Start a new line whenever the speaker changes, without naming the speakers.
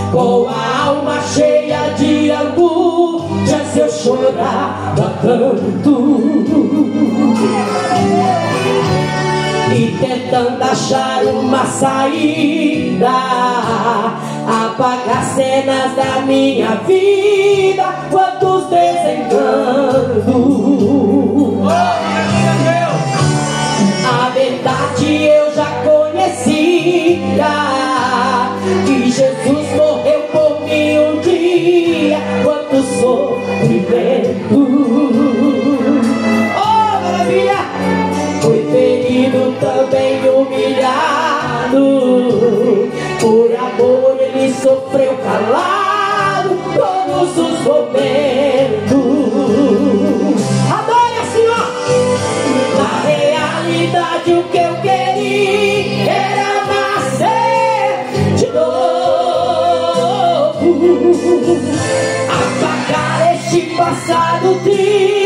com a alma cheia de angústias eu chorava tanto, e tentando achar uma saída, apagar cenas da minha vida, quantos desencantos. A verdade eu já conhecia, que Jesus morreu por mim um dia, quanto sofrimento. Oh, maravilha! Foi ferido, também humilhado, por amor ele sofreu calado todos os momentos. Adore, Senhor! Na realidade o que eu queria era nascer de novo, apagar este passado triste